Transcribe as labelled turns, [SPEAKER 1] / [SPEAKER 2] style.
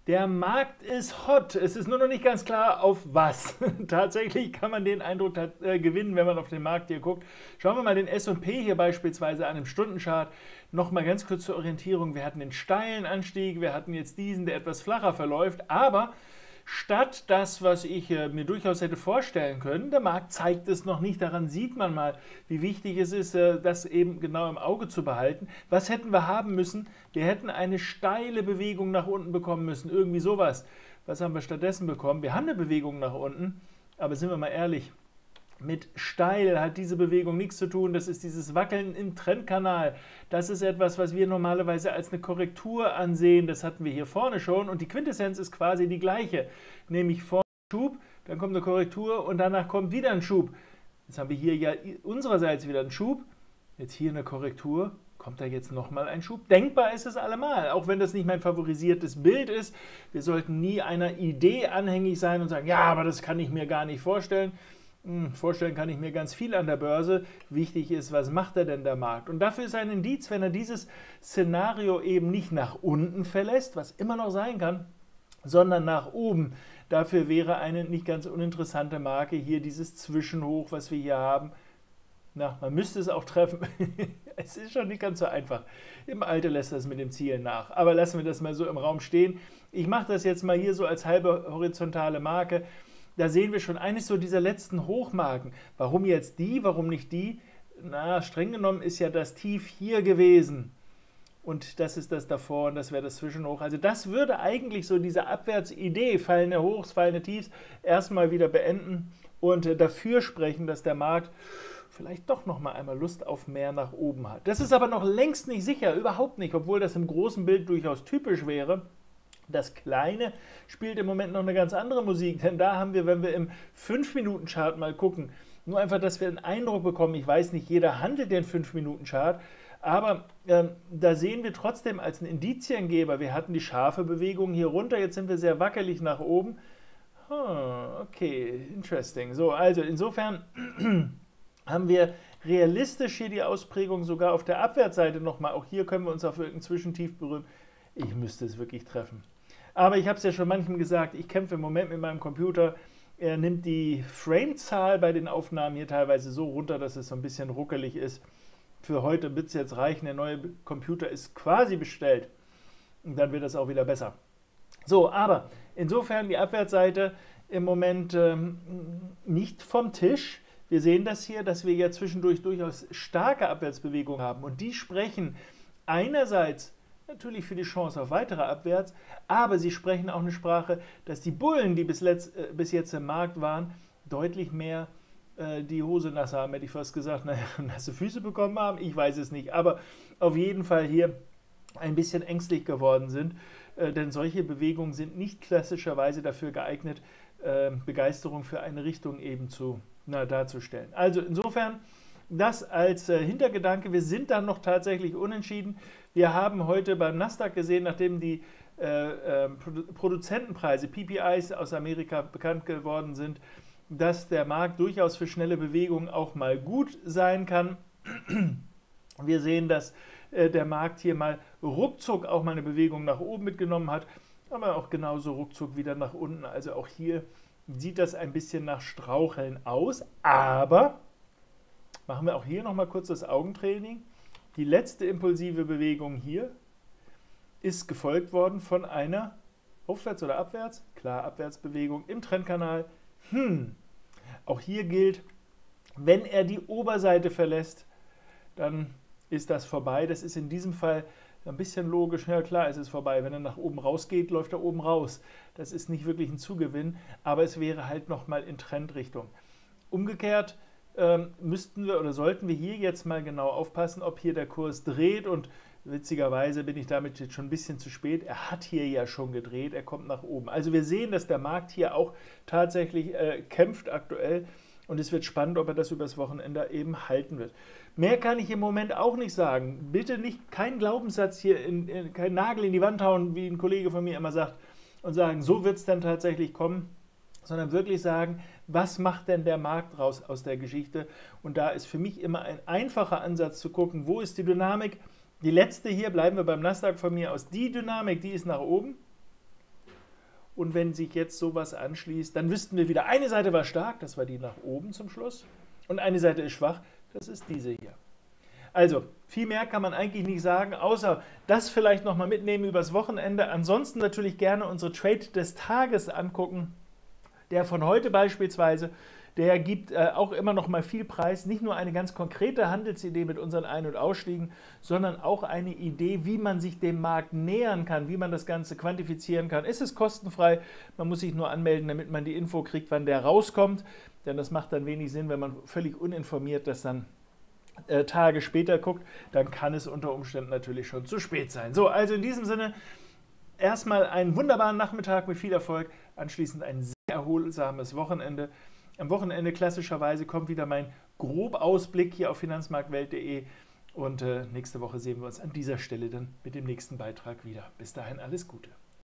[SPEAKER 1] Der Markt ist hot. Es ist nur noch nicht ganz klar, auf was. Tatsächlich kann man den Eindruck gewinnen, wenn man auf den Markt hier guckt. Schauen wir mal den S&P hier beispielsweise an im Stundenchart. Nochmal ganz kurz zur Orientierung. Wir hatten den steilen Anstieg, wir hatten jetzt diesen, der etwas flacher verläuft, aber statt das, was ich mir durchaus hätte vorstellen können, der Markt zeigt es noch nicht. Daran sieht man mal, wie wichtig es ist, das eben genau im Auge zu behalten. Was hätten wir haben müssen? Wir hätten eine steile Bewegung nach unten bekommen müssen. Irgendwie sowas. Was haben wir stattdessen bekommen? Wir haben eine Bewegung nach unten, aber sind wir mal ehrlich, mit steil hat diese Bewegung nichts zu tun. Das ist dieses Wackeln im Trendkanal. Das ist etwas, was wir normalerweise als eine Korrektur ansehen. Das hatten wir hier vorne schon. Und die Quintessenz ist quasi die gleiche. Nämlich vorne ein Schub, dann kommt eine Korrektur und danach kommt wieder ein Schub. Jetzt haben wir hier ja unsererseits wieder einen Schub. Jetzt hier eine Korrektur. Kommt da jetzt nochmal ein Schub? Denkbar ist es allemal, auch wenn das nicht mein favorisiertes Bild ist. Wir sollten nie einer Idee anhängig sein und sagen, ja, aber das kann ich mir gar nicht vorstellen. Vorstellen kann ich mir ganz viel an der Börse. Wichtig ist, was macht er denn der Markt? Und dafür ist ein Indiz, wenn er dieses Szenario eben nicht nach unten verlässt, was immer noch sein kann, sondern nach oben. Dafür wäre eine nicht ganz uninteressante Marke hier dieses Zwischenhoch, was wir hier haben. Na, man müsste es auch treffen. Es ist schon nicht ganz so einfach. Im Alter lässt das mit dem Ziel nach. Aber lassen wir das mal so im Raum stehen. Ich mache das jetzt mal hier so als halbe horizontale Marke. Da sehen wir schon eines so dieser letzten Hochmarken. Warum jetzt die, warum nicht die? Na, streng genommen ist ja das Tief hier gewesen. Und das ist das davor und das wäre das Zwischenhoch. Also das würde eigentlich so diese Abwärtsidee, fallende Hochs, fallende Tiefs, erstmal wieder beenden und dafür sprechen, dass der Markt vielleicht doch noch mal einmal Lust auf mehr nach oben hat. Das ist aber noch längst nicht sicher, überhaupt nicht, obwohl das im großen Bild durchaus typisch wäre. Das Kleine spielt im Moment noch eine ganz andere Musik, denn da haben wir, wenn wir im 5-Minuten-Chart mal gucken, nur einfach, dass wir einen Eindruck bekommen, ich weiß nicht, jeder handelt den 5-Minuten-Chart, aber da sehen wir trotzdem als einen Indiziengeber, wir hatten die scharfe Bewegung hier runter, jetzt sind wir sehr wackelig nach oben. Okay, interesting. So, also insofern haben wir realistisch hier die Ausprägung sogar auf der Abwärtsseite nochmal. Auch hier können wir uns auf irgendein Zwischentief berühren. Ich müsste es wirklich treffen. Aber ich habe es ja schon manchem gesagt, ich kämpfe im Moment mit meinem Computer. Er nimmt die Framezahl bei den Aufnahmen hier teilweise so runter, dass es so ein bisschen ruckelig ist. Für heute wird es jetzt reichen, der neue Computer ist quasi bestellt. Und dann wird das auch wieder besser. So, aber insofern die Abwärtsseite im Moment nicht vom Tisch. Wir sehen das hier, dass wir ja zwischendurch durchaus starke Abwärtsbewegungen haben. Und die sprechen einerseits natürlich für die Chance auf weitere Abwärts, aber sie sprechen auch eine Sprache, dass die Bullen, die bis jetzt im Markt waren, deutlich mehr die Hose nass haben, hätte ich fast gesagt, naja, nasse Füße bekommen haben, ich weiß es nicht, aber auf jeden Fall hier ein bisschen ängstlich geworden sind, denn solche Bewegungen sind nicht klassischerweise dafür geeignet, Begeisterung für eine Richtung eben darzustellen. Also insofern das als Hintergedanke, wir sind dann noch tatsächlich unentschieden. Wir haben heute beim Nasdaq gesehen, nachdem die Produzentenpreise, PPIs aus Amerika bekannt geworden sind, dass der Markt durchaus für schnelle Bewegungen auch mal gut sein kann. Wir sehen, dass der Markt hier mal ruckzuck auch mal eine Bewegung nach oben mitgenommen hat, aber auch genauso ruckzuck wieder nach unten. Also auch hier sieht das ein bisschen nach Straucheln aus, aber machen wir auch hier nochmal kurz das Augentraining. Die letzte impulsive Bewegung hier ist gefolgt worden von einer Aufwärts- oder Abwärts? Klar, Abwärtsbewegung im Trendkanal. Auch hier gilt, wenn er die Oberseite verlässt, dann ist das vorbei. Das ist in diesem Fall ein bisschen logisch. Ja klar, es ist vorbei. Wenn er nach oben rausgeht, läuft er oben raus. Das ist nicht wirklich ein Zugewinn, aber es wäre halt nochmal in Trendrichtung. Umgekehrt müssten wir oder sollten wir hier jetzt mal genau aufpassen, ob hier der Kurs dreht, und witzigerweise bin ich damit jetzt schon ein bisschen zu spät. Er hat hier ja schon gedreht, er kommt nach oben. Also wir sehen, dass der Markt hier auch tatsächlich kämpft aktuell, und es wird spannend, ob er das übers Wochenende eben halten wird. Mehr kann ich im Moment auch nicht sagen. Bitte nicht, kein Glaubenssatz hier, kein Nagel in die Wand hauen, wie ein Kollege von mir immer sagt, und sagen, so wird es dann tatsächlich kommen, sondern wirklich sagen, was macht denn der Markt raus aus der Geschichte? Und da ist für mich immer ein einfacher Ansatz zu gucken, wo ist die Dynamik? Die letzte hier, bleiben wir beim Nasdaq von mir aus, die Dynamik, die ist nach oben. Und wenn sich jetzt sowas anschließt, dann wüssten wir wieder, eine Seite war stark, das war die nach oben zum Schluss, und eine Seite ist schwach, das ist diese hier. Also, viel mehr kann man eigentlich nicht sagen, außer das vielleicht nochmal mitnehmen übers Wochenende. Ansonsten natürlich gerne unsere Trade des Tages angucken. Der von heute beispielsweise, der gibt auch immer noch mal viel Preis. Nicht nur eine ganz konkrete Handelsidee mit unseren Ein- und Ausstiegen, sondern auch eine Idee, wie man sich dem Markt nähern kann, wie man das Ganze quantifizieren kann. Es ist kostenfrei, man muss sich nur anmelden, damit man die Info kriegt, wann der rauskommt. Denn das macht dann wenig Sinn, wenn man völlig uninformiert das dann Tage später guckt, dann kann es unter Umständen natürlich schon zu spät sein. So, also in diesem Sinne, erstmal einen wunderbaren Nachmittag mit viel Erfolg, anschließend ein sehr erholsames Wochenende. Am Wochenende klassischerweise kommt wieder mein Grobausblick hier auf finanzmarktwelt.de und nächste Woche sehen wir uns an dieser Stelle dann mit dem nächsten Beitrag wieder. Bis dahin alles Gute.